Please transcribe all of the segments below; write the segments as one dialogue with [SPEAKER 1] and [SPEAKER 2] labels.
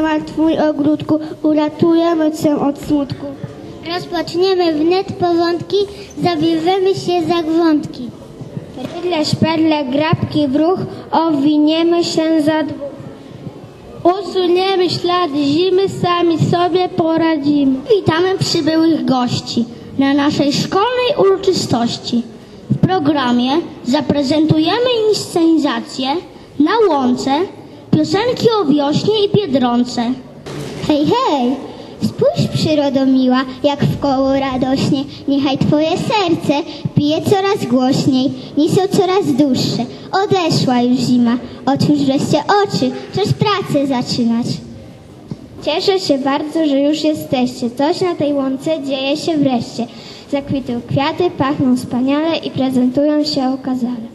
[SPEAKER 1] martwuj ogródku, uratujemy cię od smutku. Rozpoczniemy wnet porządki, zabierzemy się za grządki. Rydle, szpedle, grabki w ruch, owiniemy się za dwóch. Usuniemy ślady zimy, sami sobie poradzimy. Witamy przybyłych gości na naszej szkolnej uroczystości. W programie zaprezentujemy inscenizację na łące, piosenki o wiośnie i Biedronce. Hej, hej! Spójrz, przyrodo miła, jak wkoło radośnie. Niechaj twoje serce bije coraz głośniej, niosą coraz dłuższe. Odeszła już zima, otwórz wreszcie oczy, czas pracę zaczynać. Cieszę się bardzo, że już jesteście. Coś na tej łące dzieje się wreszcie. Zakwitły kwiaty, pachną wspaniale i prezentują się okazale.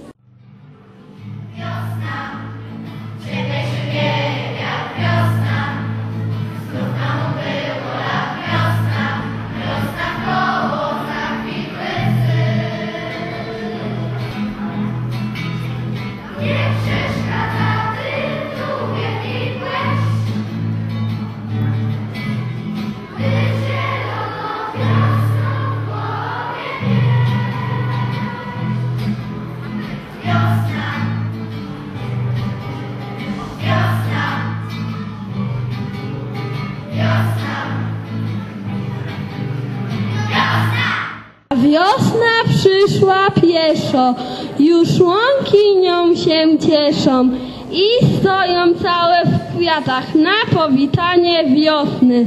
[SPEAKER 2] Wiosna przyszła pieszo, już łąki nią się cieszą i stoją całe w kwiatach na powitanie wiosny.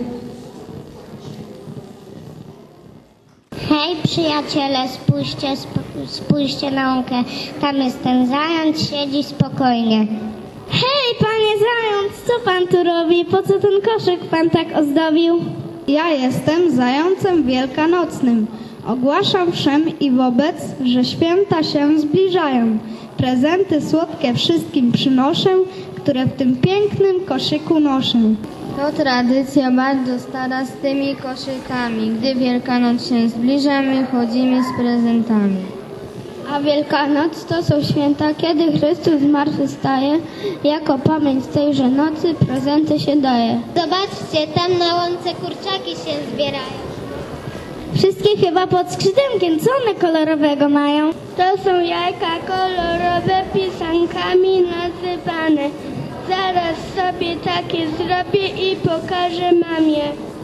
[SPEAKER 1] Hej przyjaciele, spójrzcie na łąkę, tam jest ten zając, siedzi spokojnie. Hej panie zając, co pan tu robi, po co ten koszyk pan tak ozdobił?
[SPEAKER 3] Ja jestem zającem wielkanocnym. Ogłaszam wszem i wobec, że święta się zbliżają. Prezenty słodkie wszystkim przynoszę, które w tym pięknym koszyku noszę.
[SPEAKER 4] To tradycja bardzo stara z tymi koszykami. Gdy Wielkanoc się zbliża, my chodzimy z prezentami.
[SPEAKER 1] A Wielkanoc to są święta, kiedy Chrystus zmartwychwstaje. Jako pamięć tejże nocy prezenty się daje. Zobaczcie, tam na łące kurczaki się zbierają. Wszystkie chyba pod skrzydełkiem, co one kolorowego mają? To są jajka kolorowe, pisankami nazywane. Zaraz sobie takie zrobię i pokażę mamie.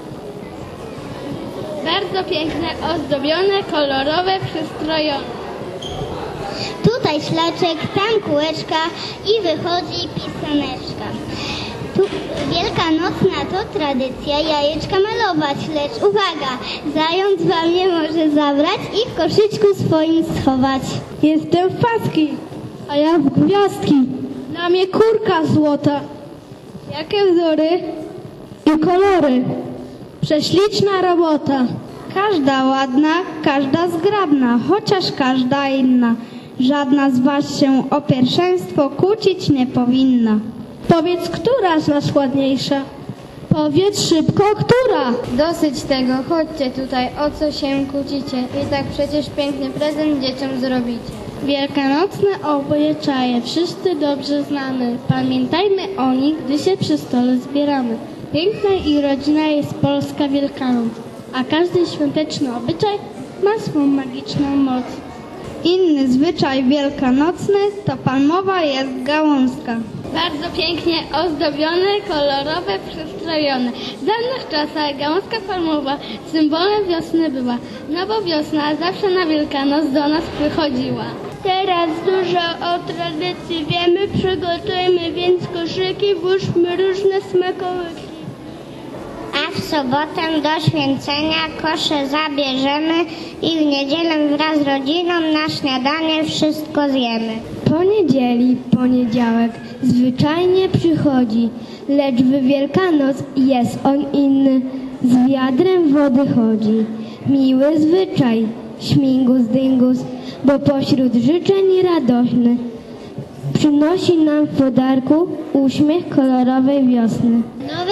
[SPEAKER 1] Bardzo piękne, ozdobione, kolorowe, przystrojone. Tutaj szlaczek, tam kółeczka i wychodzi pisaneczka. Tu wielkanocna to tradycja jajeczka malować, lecz uwaga, zając wam nie może zabrać i w koszyczku swoim schować.
[SPEAKER 2] Jestem w paski, a ja w gwiazdki, na mnie kurka złota. Jakie wzory i kolory, prześliczna robota.
[SPEAKER 3] Każda ładna, każda zgrabna, chociaż każda inna. Żadna z was się o pierwszeństwo kłócić nie powinna.
[SPEAKER 2] Powiedz, która z nas ładniejsza? Powiedz szybko, która?
[SPEAKER 4] Dosyć tego, chodźcie tutaj, o co się kłócicie? I tak przecież piękny prezent dzieciom zrobicie.
[SPEAKER 2] Wielkanocne obyczaje wszyscy dobrze znamy. Pamiętajmy o nich, gdy się przy stole zbieramy. Piękna i rodzina jest polska Wielkanoc, a każdy świąteczny obyczaj ma swą magiczną moc.
[SPEAKER 3] Inny zwyczaj wielkanocny to palmowa jest gałązka.
[SPEAKER 1] Bardzo pięknie ozdobione, kolorowe, przystrojone. W dawnych czasach gałązka palmowa symbolem wiosny była, no bo wiosna zawsze na Wielkanoc do nas przychodziła. Teraz dużo o tradycji wiemy, przygotujmy więc koszyki, włóżmy różne smakołyki. A w sobotę do święcenia kosze zabierzemy i w niedzielę wraz z rodziną na śniadanie wszystko zjemy.
[SPEAKER 2] Poniedziałek zwyczajnie przychodzi, lecz w Wielkanoc jest on inny. Z wiadrem wody chodzi, miły zwyczaj, śmigus dyngus, bo pośród życzeń radośny przynosi nam w podarku uśmiech kolorowej wiosny.
[SPEAKER 1] Nowe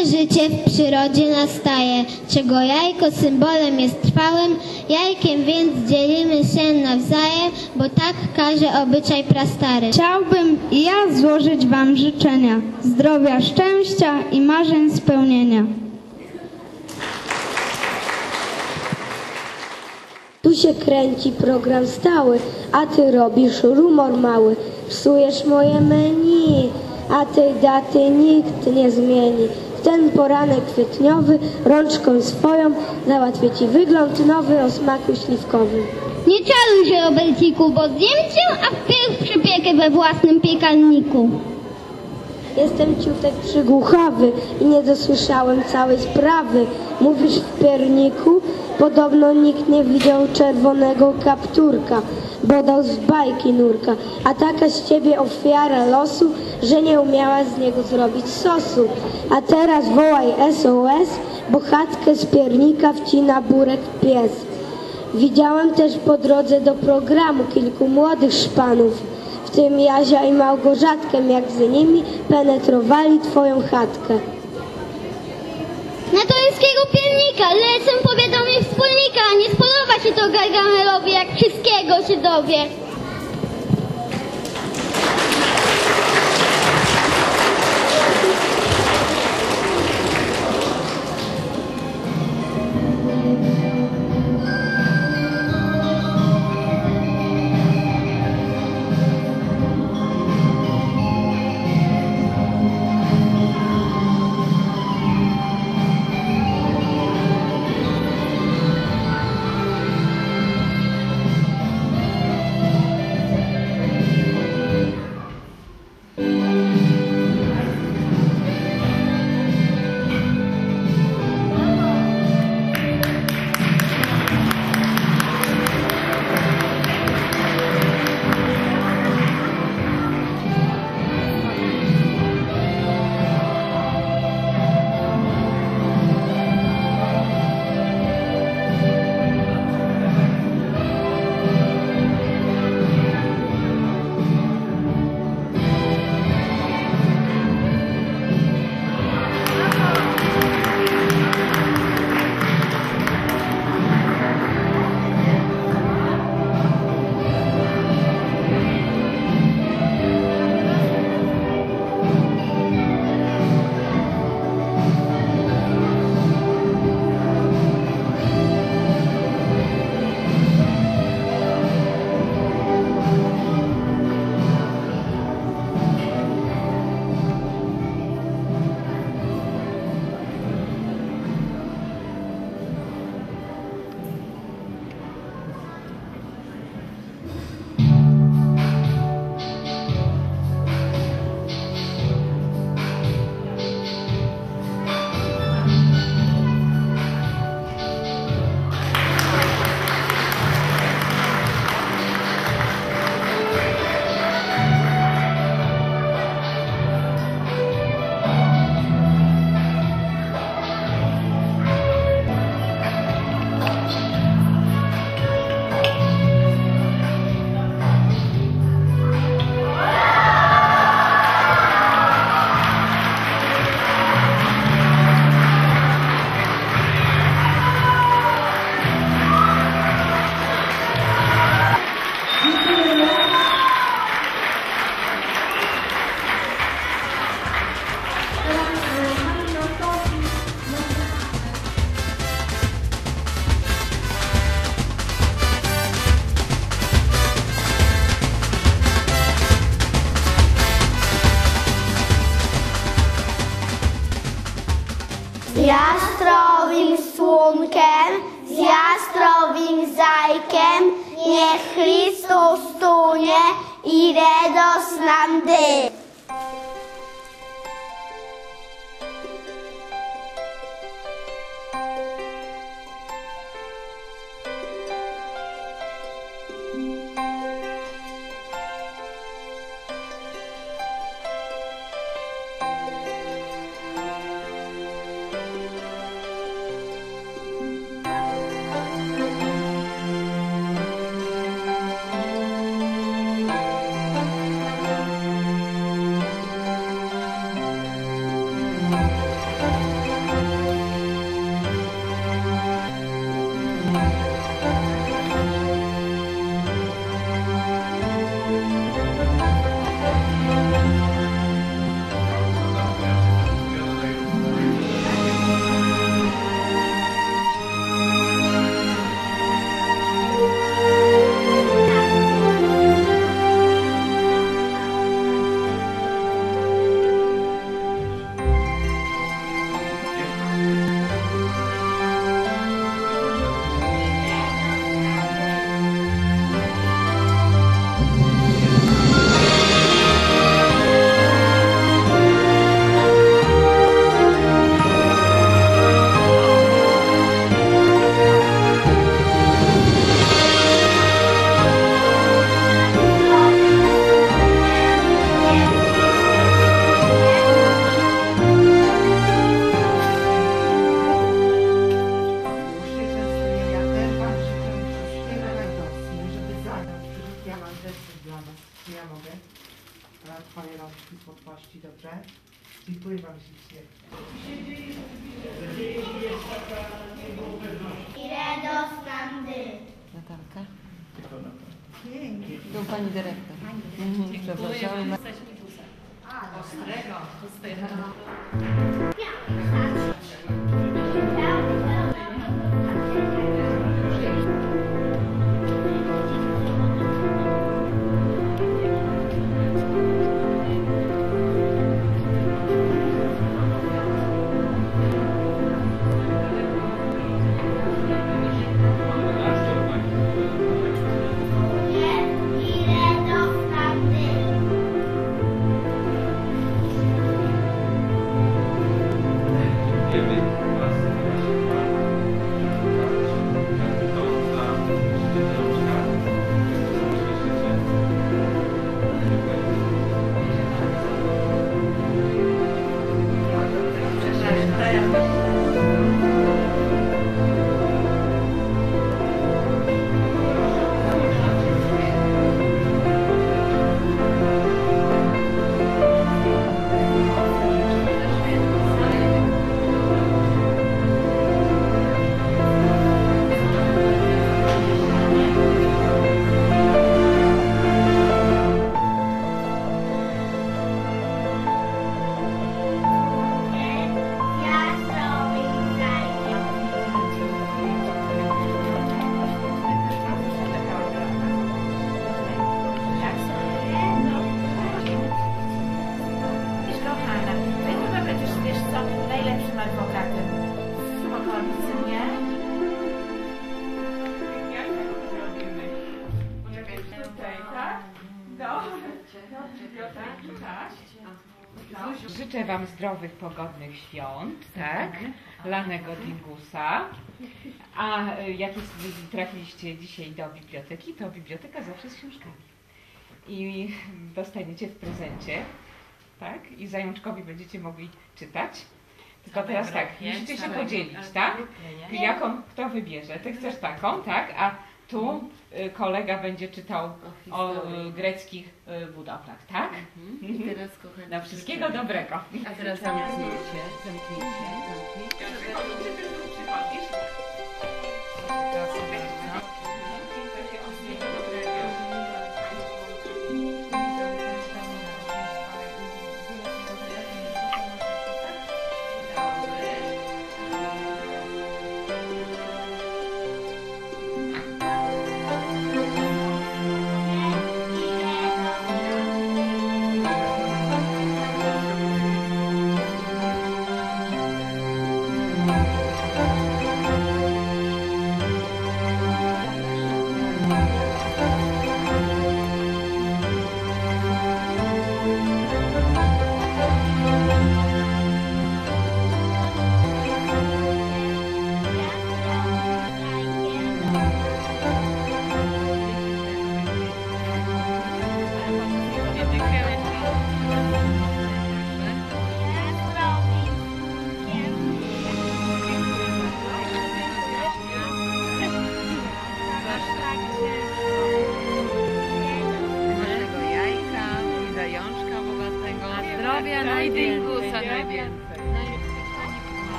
[SPEAKER 1] Nowe życie w przyrodzie nastaje, czego jajko symbolem jest trwałym, jajkiem więc dzielimy się nawzajem, bo tak każe obyczaj prastary.
[SPEAKER 3] Chciałbym i ja złożyć wam życzenia zdrowia, szczęścia i marzeń spełnienia.
[SPEAKER 5] Tu się kręci program stały, a ty robisz rumor mały. Psujesz moje menu, a tej daty nikt nie zmieni. W ten poranek kwietniowy rączką swoją załatwię ci wygląd nowy o smaku śliwkowym.
[SPEAKER 1] Nie czaruj się, Roberciku, bo zjem cię, a wpierw przypiekę we własnym piekarniku.
[SPEAKER 5] Jestem ciutek przygłuchawy i nie dosłyszałem całej sprawy. Mówisz w pierniku? Podobno nikt nie widział czerwonego kapturka, bo dał z bajki nurka. A taka z ciebie ofiara losu, że nie umiała z niego zrobić sosu. A teraz wołaj SOS, bo chatkę z piernika wcina burek pies. Widziałem też po drodze do programu kilku młodych szpanów, w tym Jazia i Małgorzatkę, jak z nimi penetrowali twoją chatkę.
[SPEAKER 1] Na toruńskiego piernika lecę powiadomię wspólnika, nie spodoba się to Gargamelowi, jak wszystkiego się dowie.
[SPEAKER 6] Z jastrowim słonkiem, z jastrowim zajkiem, niech Chrystus tunie i radość nam dy.
[SPEAKER 7] Dziękuję wam ślicznie.
[SPEAKER 8] Natalka? Tu pani dyrektor. Przepraszam.
[SPEAKER 9] Życzę wam zdrowych, pogodnych świąt, tak? Lanego dingusa. A jak trafiliście dzisiaj do biblioteki, to biblioteka zawsze z książkami. I dostaniecie w prezencie, tak? I zajączkowi będziecie mogli czytać. Tylko teraz tak, musicie się podzielić, tak? Jaką, kto wybierze? Ty chcesz taką, tak? A tu kolega będzie czytał o greckich budowlach, tak?
[SPEAKER 8] I teraz, kochani,
[SPEAKER 9] no, wszystkiego dobrego.
[SPEAKER 8] A teraz zamknijcie.
[SPEAKER 6] Thank you.